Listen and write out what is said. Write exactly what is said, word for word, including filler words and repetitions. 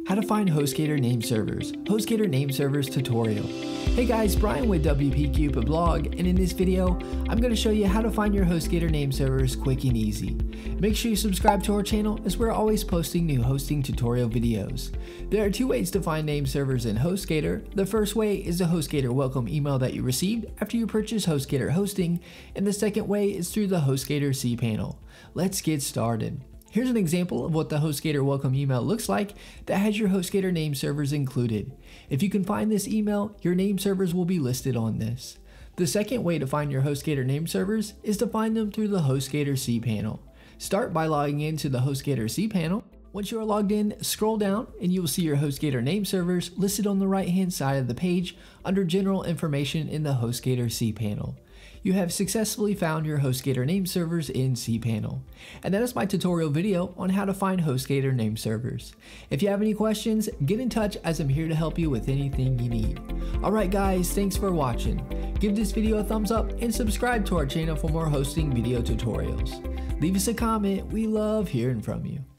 How to find Hostgator Nameservers, Hostgator Nameservers tutorial. Hey guys, Brian with W P Cupid blog, and in this video, I'm going to show you how to find your Hostgator Nameservers quick and easy. Make sure you subscribe to our channel as we're always posting new hosting tutorial videos. There are two ways to find nameservers in Hostgator. The first way is the Hostgator welcome email that you received after you purchase Hostgator hosting, and the second way is through the Hostgator cPanel. Let's get started. Here's an example of what the Hostgator welcome email looks like that has your Hostgator nameservers included. If you can find this email, your nameservers will be listed on this. The second way to find your Hostgator nameservers is to find them through the Hostgator cPanel. Start by logging into the Hostgator cPanel. Once you are logged in, scroll down and you will see your Hostgator nameservers listed on the right hand side of the page under General Information in the Hostgator cPanel. You have successfully found your Hostgator nameservers in cPanel. And that is my tutorial video on how to find Hostgator nameservers. If you have any questions, get in touch as I'm here to help you with anything you need. Alright guys, thanks for watching. Give this video a thumbs up and subscribe to our channel for more hosting video tutorials. Leave us a comment, we love hearing from you.